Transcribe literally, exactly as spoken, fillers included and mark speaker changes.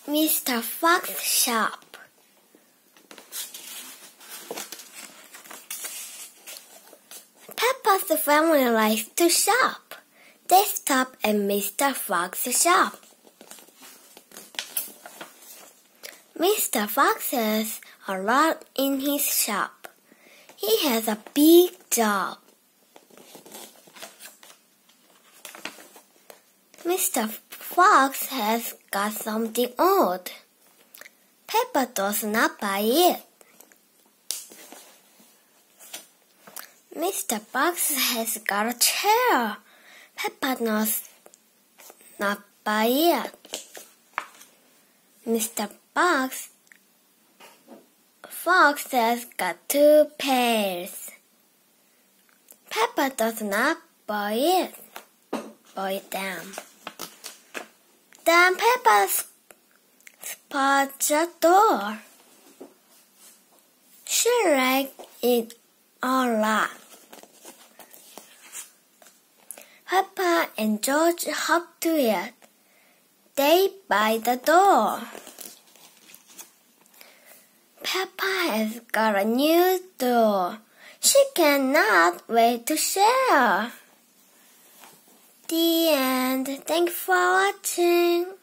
Speaker 1: Mister Fox shop. Peppa's family likes to shop. They stop at Mister Fox's shop. Mister Fox has a lot in his shop. He has a big job. Mister Fox has got something odd. Peppa does not buy it. Mister Fox has got a chair. Peppa does not buy it. Mister Fox, Fox has got two pairs. Peppa does not buy it. Buy them. Then Peppa spots the door. She likes it a lot. Peppa and George hop to it. They buy the door. Peppa has got a new door. She cannot wait to share. The end. Thank you for watching.